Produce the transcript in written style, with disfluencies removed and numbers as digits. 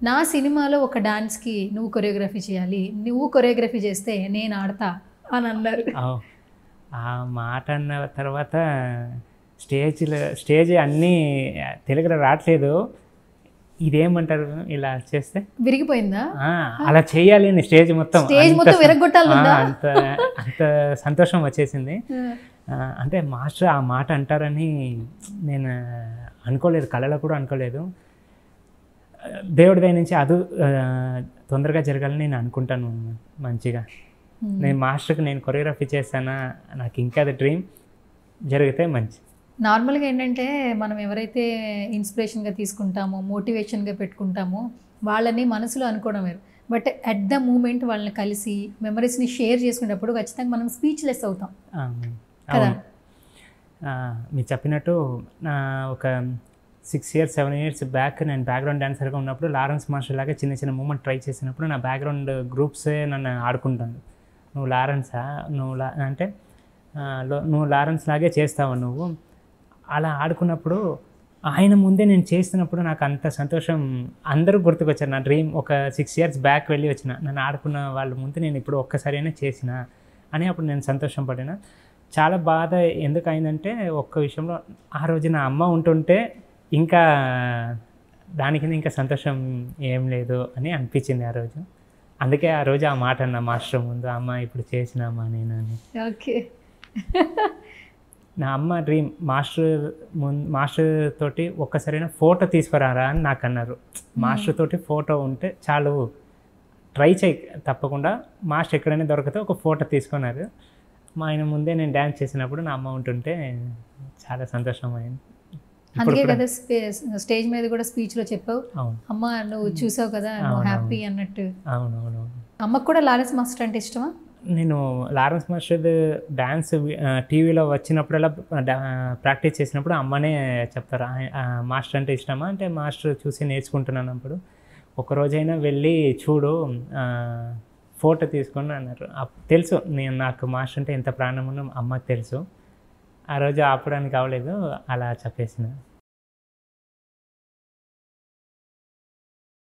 నా సినిమాలో ఒక డాన్స్కి నువ్వు కొరియోగ్రఫీ చేయాలి, నువ్వు కొరియోగ్రఫీ చేస్తే నేను ఆడతా అని అన్నారు. ఆ మాట అన్న తర్వాత స్టేజ్ అన్నీ తెలుగులో రావట్లేదు, ఇదేమంటారు ఇలా చేస్తే విరిగిపోయిందా? అలా చేయాలి అని స్టేజ్ మొత్తం విరగొట్టాలి. అంత అంత సంతోషం వచ్చేసింది. అంటే మాస్టర్ ఆ మాట అంటారని నేను అనుకోలేదు, కళలో కూడా అనుకోలేదు. దేవుడి దయ నుంచి అది తొందరగా జరగాలని నేను అనుకుంటాను మంచిగా. నేను మాస్టర్కి నేను కొరియోగ్రఫీ చేస్తానా, నాకు ఇంకా అది డ్రీమ్ జరిగితే మంచి. నార్మల్గా ఏంటంటే మనం ఎవరైతే ఇన్స్పిరేషన్గా తీసుకుంటామో, మోటివేషన్గా పెట్టుకుంటామో వాళ్ళని మనసులో అనుకోవడం వేరు. బట్ అట్ ద మూమెంట్ వాళ్ళని కలిసి మెమరీస్ని షేర్ చేసుకునేటప్పుడు ఖచ్చితంగా మనం స్పీచ్లెస్ అవుతాం కదా. మీరు చెప్పినట్టు ఒక 6 years 7 years బ్యాక్ నేను బ్యాక్గ్రౌండ్ డాన్సర్గా ఉన్నప్పుడు లారెన్స్ మాస్టర్ లాగా చిన్న చిన్న మూమెంట్ ట్రై చేసినప్పుడు నా బ్యాక్గ్రౌండ్ గ్రూప్సే నన్ను ఆడుకుంటాను. నువ్వు లారెన్సా, అంటే నువ్వు లారెన్స్ లాగే చేస్తావు నువ్వు, అలా ఆడుకున్నప్పుడు ఆయన ముందే నేను చేస్తున్నప్పుడు నాకు అంత సంతోషం. అందరూ గుర్తుకొచ్చారు. నా డ్రీమ్ ఒక 6 years బ్యాక్ వెళ్ళి వచ్చిన, నన్ను ఆడుకున్న వాళ్ళ ముందు నేను ఇప్పుడు ఒక్కసారైనా చేసిన అని అప్పుడు నేను సంతోషం పడిన. చాలా బాధ ఎందుకు అయిందంటే ఒక్క విషయంలో, ఆ రోజు నా అమ్మ ఉంటుంటే ఇంకా దానికి ఇంకా సంతోషం ఏం లేదు అని అనిపించింది ఆ రోజు. అందుకే ఆ రోజు ఆ మాట అన్న మాస్టర్ ముందు, అమ్మ ఇప్పుడు చేసినామా నేను అని. ఓకే. నా అమ్మ డ్రీమ్ మాస్టర్ తోటి ఒక్కసారైనా ఫోటో తీసుకురారా అని నాకు అన్నారు. మాస్టర్ తోటి ఫోటో ఉంటే చాలు, ట్రై చేయి తప్పకుండా, మాస్టర్ ఎక్కడైనా దొరికితే ఒక ఫోటో తీసుకున్నారు. మా ఆయన ముందే నేను డ్యాన్స్ చేసినప్పుడు నా అమ్మ ఉంటుంటే చాలా సంతోషం అయింది. అందుకే కదా స్టేజ్ మీద కూడా స్పీచ్లో చెప్పావు, అమ్మ నువ్వు చూసావు కదా నువ్వు హ్యాపీ అన్నట్టు. అవునవును. అమ్మకు కూడా లారెన్స్ మాస్టర్ అంటే ఇష్టమా? నేను లారెన్స్ మాస్టర్ డ్యాన్స్ టీవీలో వచ్చినప్పుడల్లా ప్రాక్టీస్ చేసినప్పుడు అమ్మనే చెప్తారు, మాస్టర్ అంటే ఇష్టమా అంటే మాస్టర్ చూసి నేర్చుకుంటున్నాను. అప్పుడు ఒకరోజైనా వెళ్ళి చూడు, ఫోటో తీసుకొని అన్నారు. తెలుసు నాకు మాస్టర్ అంటే ఎంత ప్రాణం ఉన్నో అమ్మకి తెలుసు. ఆ రోజు ఆపడానికి అవ్వలేదు, అలా చెప్పేసిన.